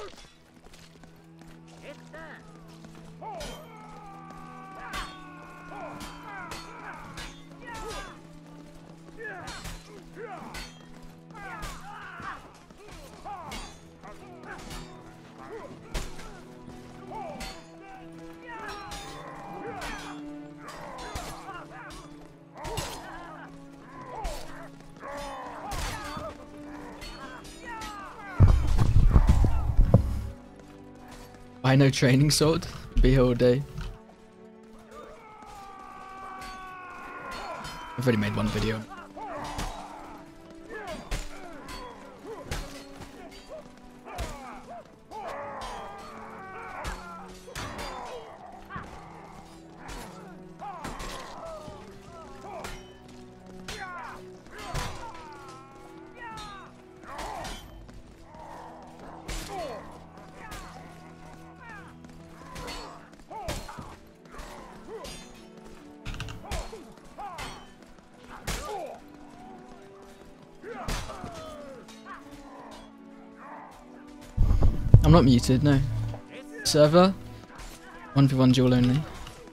Buy no training sword. Be here all day. I've already made one video. I'm not muted, no. Server? 1v1 duel only.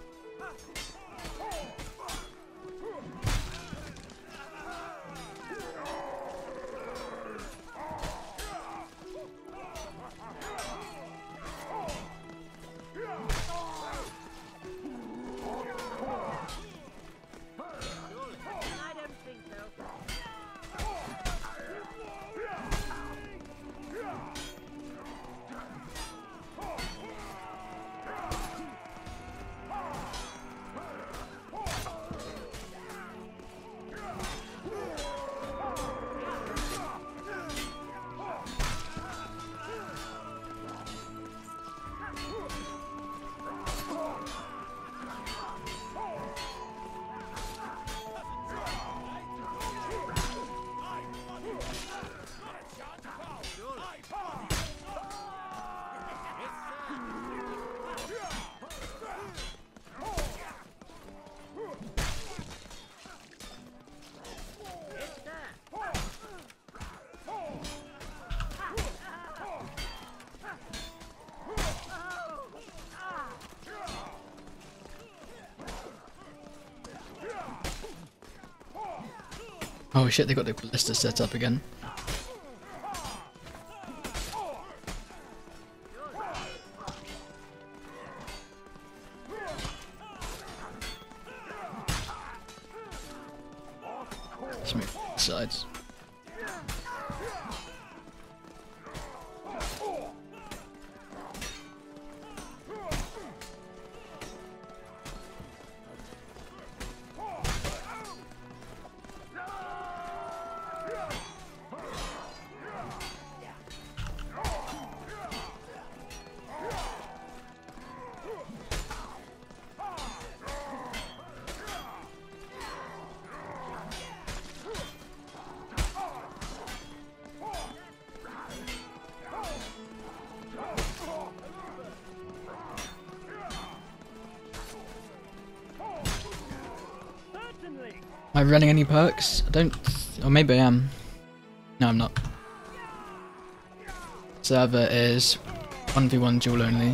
Oh shit, they got the ballista set up again. Let's move sides. Am I running any perks? I don't... Or maybe I am. No, I'm not. Server is 1v1 duel only.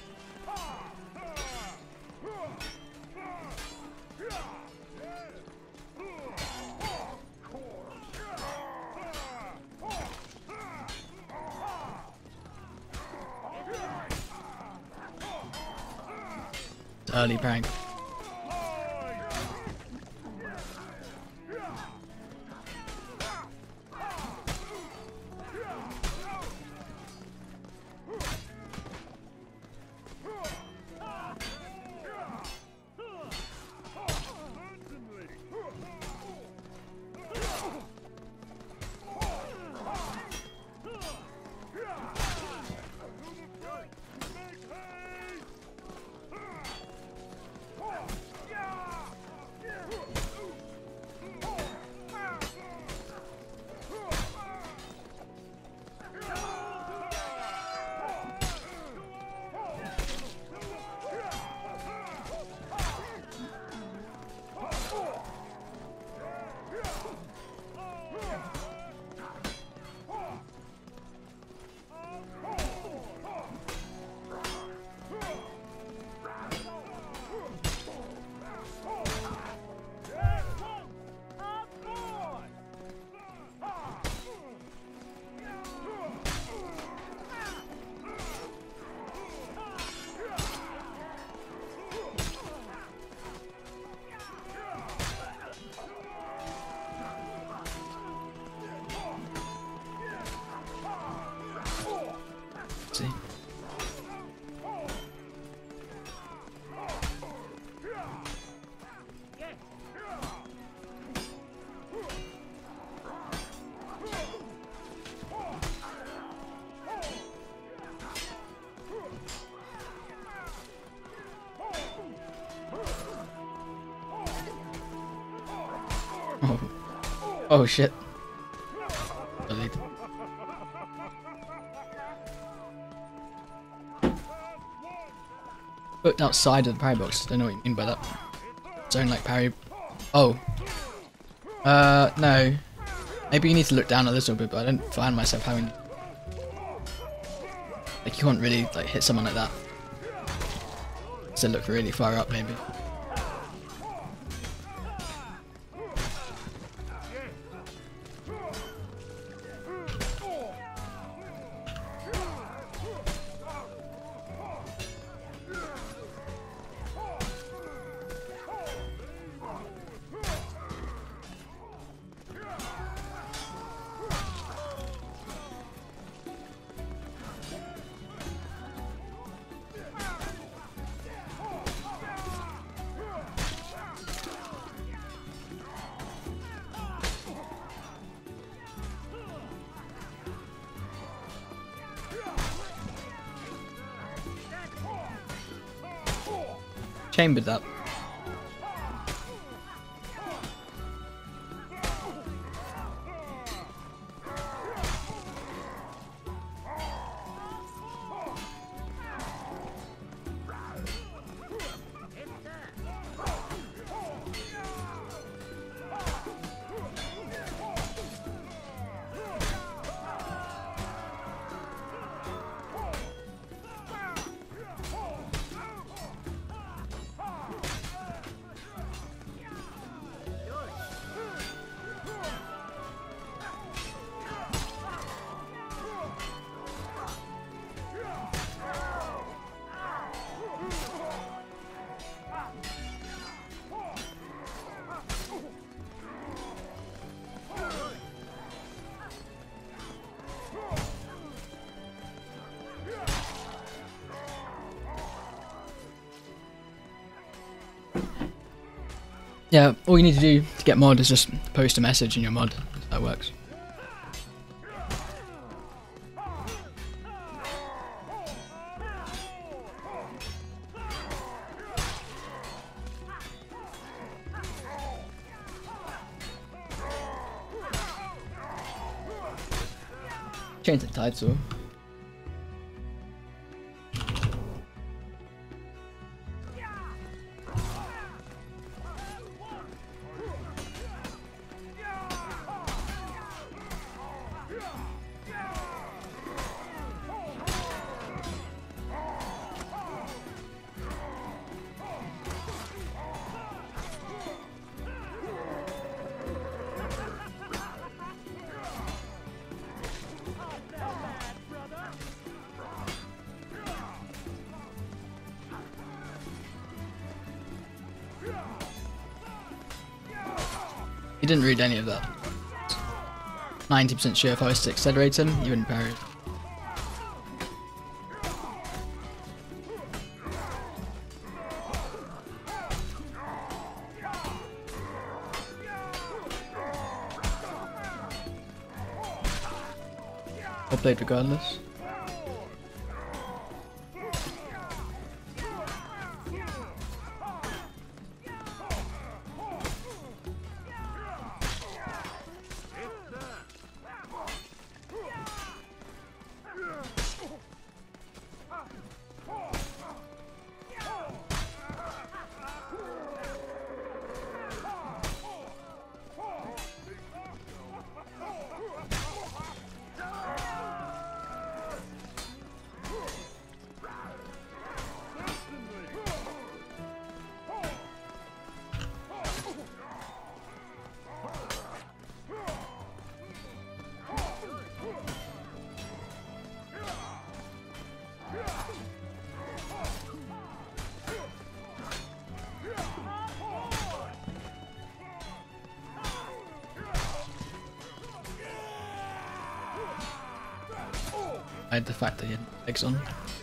Early prank. See. Oh, oh shit. Delete. Put outside of the parry box. Don't know what you mean by that. Don't like parry. Oh. No. Maybe you need to look down a little bit, but I don't find myself having. Like, you can't really like hit someone like that. So look really far up, maybe. Chambered that. Yeah, all you need to do to get mod is just post a message in your mod. That works. Change the title. He didn't read any of that. 90% sure if I was to accelerate him, he wouldn't parry it. I played regardless. hide the fact that he had legs on.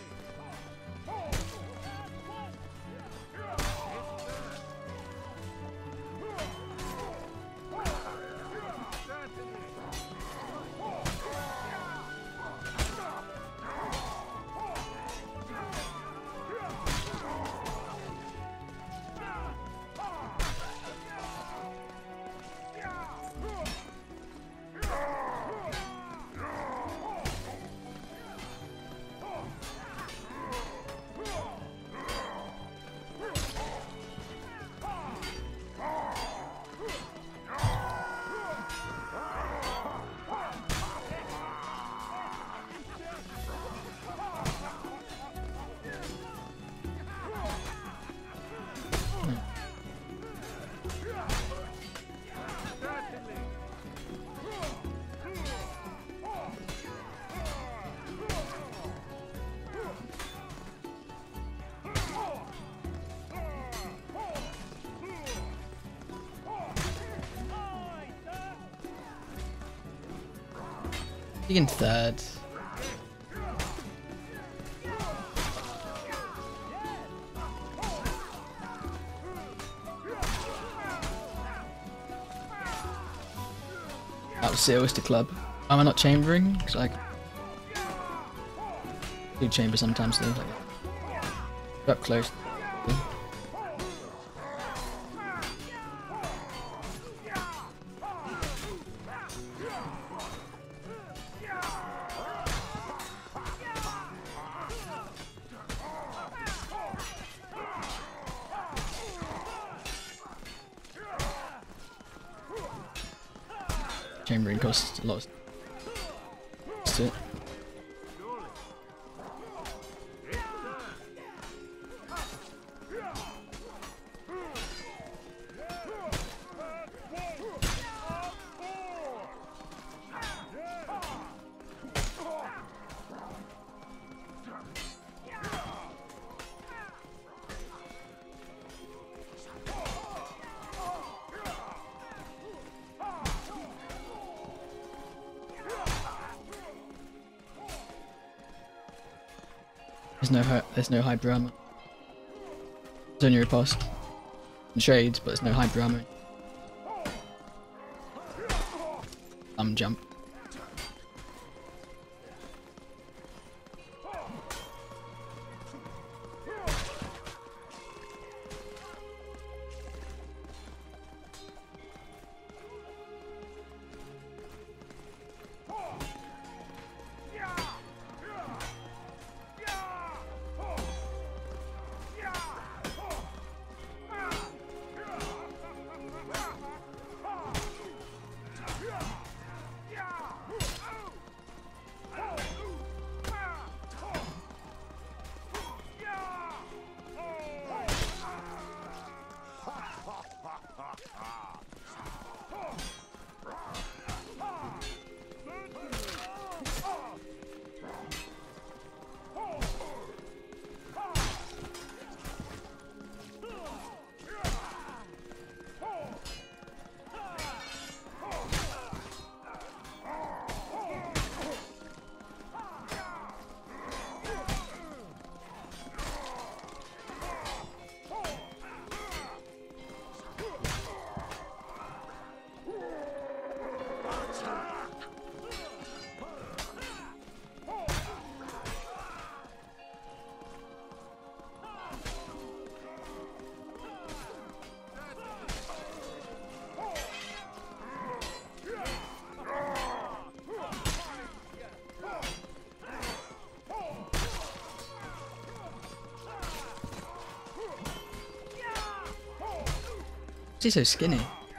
In third. That was it, Oyster Club. Am I not chambering? Because I do chamber sometimes though. Like, up close. Chambering costs a lot. That's it. There's no high armor. There's only riposte and shades, but there's no high armor. Jump. She's so skinny.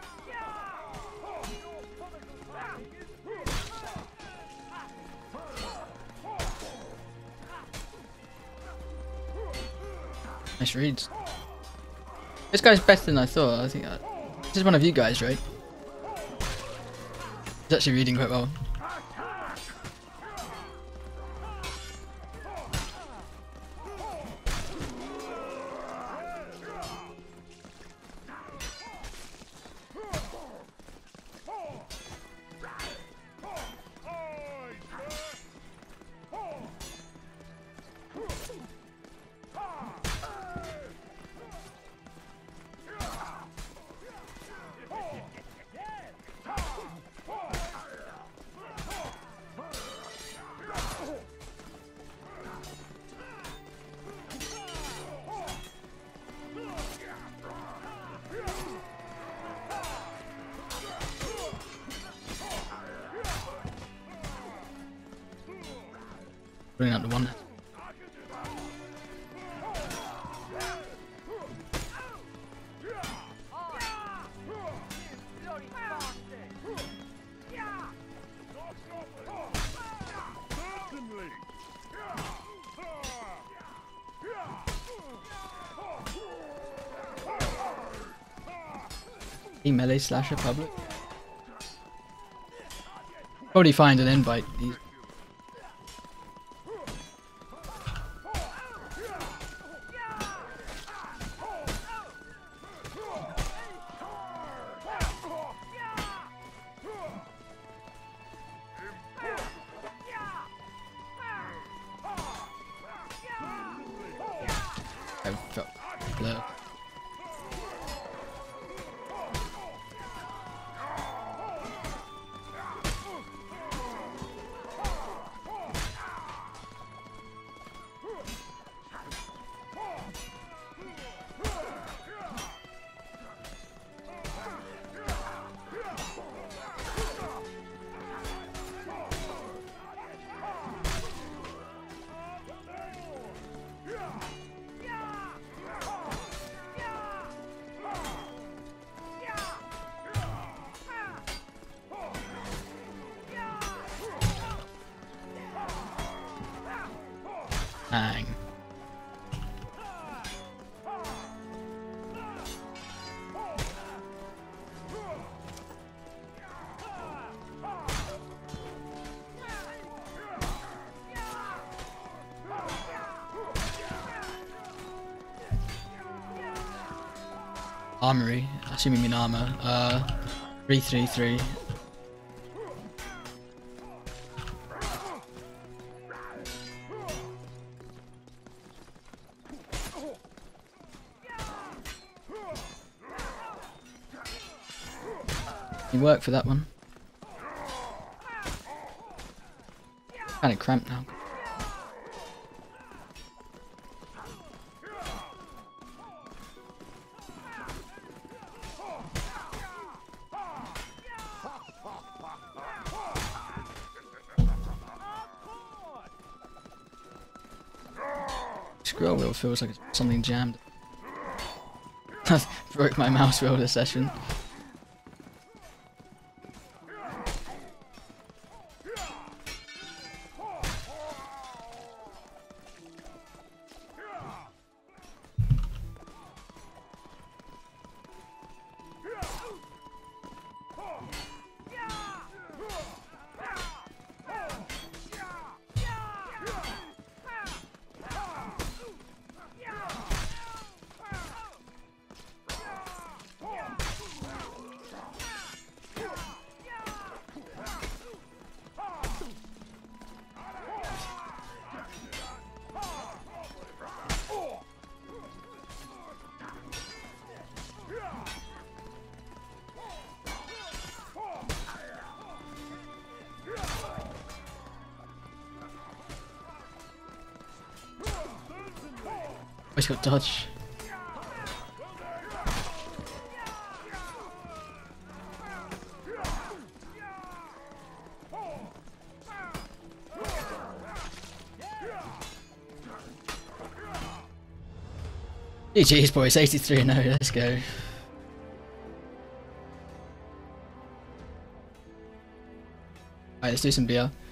Nice reads. This guy's better than I thought. I think this is one of you guys, right? He's actually reading quite well. Putting up the one. Melee slasher public. Probably find an invite. I felt blur. Hang. Armory, assuming you mean armor. 333. You work for that one. Kind of cramped now. Scroll wheel feels like something jammed. I broke my mouse wheel this session. He's got dodge. GG's boys, 83-0, let's go. Alright, let's do some BR.